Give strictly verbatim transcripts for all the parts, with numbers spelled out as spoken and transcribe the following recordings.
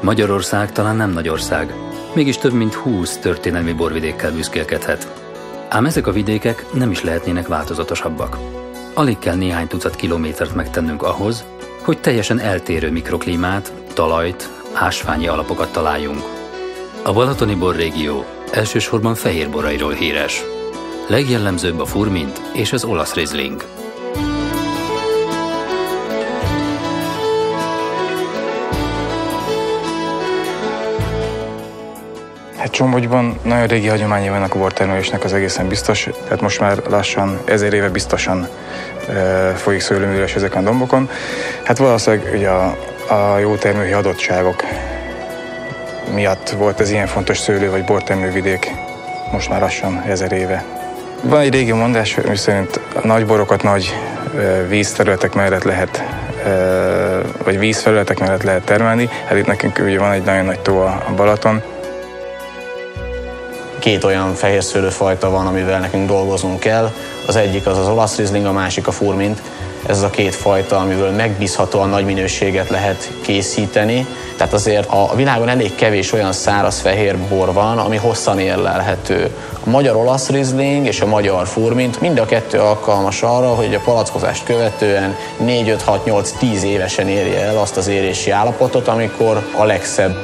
Magyarország talán nem nagy ország, mégis több mint húsz történelmi borvidékkel büszkélkedhet. Ám ezek a vidékek nem is lehetnének változatosabbak. Alig kell néhány tucat kilométert megtennünk ahhoz, hogy teljesen eltérő mikroklímát, talajt, ásványi alapokat találjunk. A balatoni borrégió elsősorban fehér borairól híres. Legjellemzőbb a furmint és az olasz rizling. Hát Somogyban nagyon régi hagyományai vannak a bortermelésnek, az egészen biztos. Tehát most már lassan ezer éve biztosan e, folyik szőlőműves ezeken a dombokon. Hát valószínűleg ugye a, a jó termői adottságok miatt volt ez ilyen fontos szőlő- vagy bortermővidék most már lassan ezer éve. Van egy régi mondás, miszerint a nagy borokat nagy e, vízterületek mellett lehet, e, vagy vízfelületek mellett lehet termelni. Hát itt nekünk ugye van egy nagyon nagy tó a Balaton. Két olyan fehér szőlőfajta van, amivel nekünk dolgoznunk kell. Az egyik az az olasz rizling, a másik a furmint. Ez az a két fajta, amiből megbízhatóan nagy minőséget lehet készíteni. Tehát azért a világon elég kevés olyan száraz fehér bor van, ami hosszan érlelhető. A magyar olasz rizling és a magyar furmint mind a kettő alkalmas arra, hogy a palackozást követően négy, öt, hat, nyolc, tíz évesen érje el azt az érési állapotot, amikor a legszebb.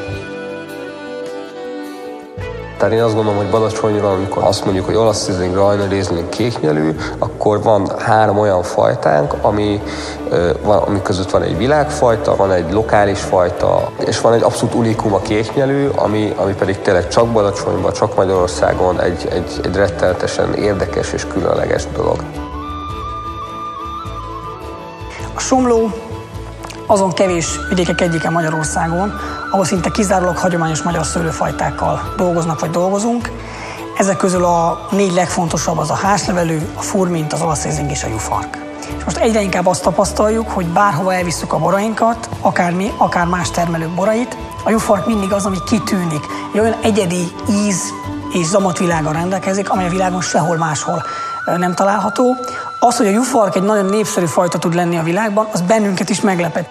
Tehát én azt gondolom, hogy Badacsonyra, amikor azt mondjuk, hogy olasz rizling, rajna rizling, kéknyelű, akkor van három olyan fajtánk, ami, van, ami között van egy világfajta, van egy lokális fajta, és van egy abszolút unikum a kéknyelű, ami, ami pedig tényleg csak Badacsonyban, csak Magyarországon egy, egy, egy rettenetesen érdekes és különleges dolog. A Somló azon kevés vidékek egyike Magyarországon, ahol szinte kizárólag hagyományos magyar szőlőfajtákkal dolgoznak vagy dolgozunk. Ezek közül a négy legfontosabb az a házlevelű, a furmint, az olasz rizling és a jufark. És most egyre inkább azt tapasztaljuk, hogy bárhova elvisszük a borainkat, akár mi, akár más termelők borait, a jufark mindig az, ami kitűnik. Egy olyan egyedi íz és zamatvilággal rendelkezik, amely a világon sehol máshol nem található. Az, hogy a jufark egy nagyon népszerű fajta tud lenni a világban, az bennünket is meglepett.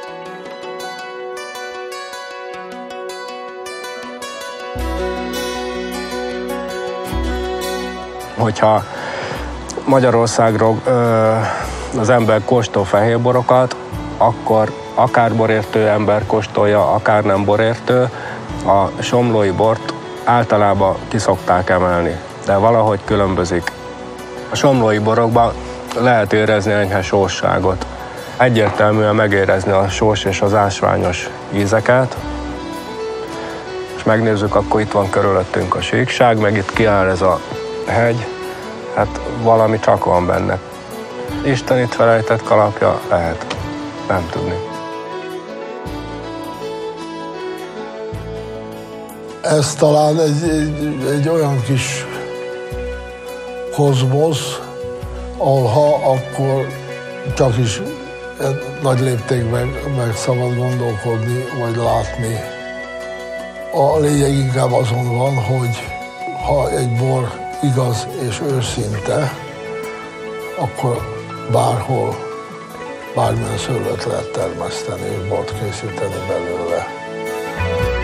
Hogyha Magyarországról ö, az ember kóstol fehérborokat, akkor akár borértő ember kóstolja, akár nem borértő, a somlói bort általában ki szokták emelni, de valahogy különbözik. A somlói borokban lehet érezni enyhe sósságot. Egyértelműen megérezni a sós és az ásványos ízeket. És megnézzük, akkor itt van körülöttünk a síkság, meg itt kiáll ez a hegy. Hát valami csak van benne. Isten itt felejtett kalapja lehet, nem tudni. Ez talán egy, egy, egy olyan kis kozmosz, ahol ha akkor csak is nagy léptékben meg szabad gondolkodni, vagy látni. A lényeg inkább azon van, hogy ha egy bor igaz és őszinte, akkor bárhol, bármilyen szőlőt lehet termeszteni és bort készíteni belőle.